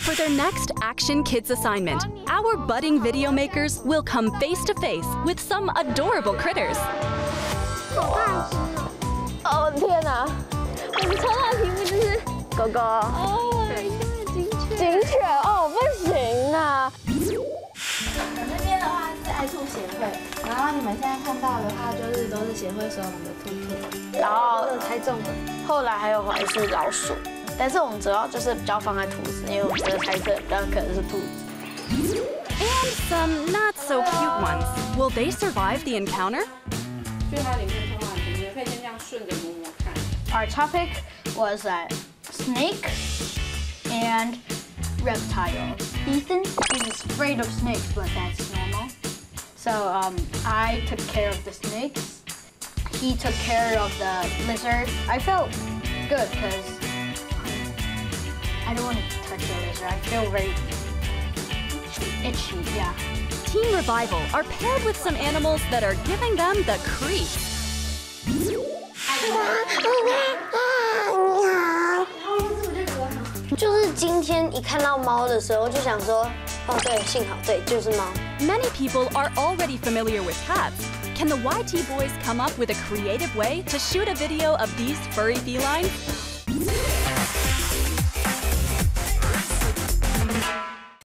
For their next Action Kids assignment, our budding video makers will come face to face with some adorable critters. 好大只哦！哦天哪，我们抽到的题目就是狗狗。哦，警犬哦，不行啊！ 我那边的话是爱兔协会，然后你们现在看到的话就是都是协会收容的兔兔， 然后猜中了，后来还有怀是老鼠，但是我们主要就是比较放在兔子，因为我们觉得猜测比较可能是兔子。 And some not so cute ones. Will they survive the encounter? 就它里面通话里面可以先这样顺着摸摸看。 Our topic was snake and reptiles. Ethan is afraid of snakes, but that's normal. So I took care of the snakes. He took care of the lizard. I felt good because I don't want to touch the lizard. I feel very itchy, yeah. Team Revival are paired with some animals that are giving them the creeps. 就是今天一看到猫的时候，就想说，哦对，幸好对，就是猫。 Many people are already familiar with cats. Can the YT boys come up with a creative way to shoot a video of these furry felines?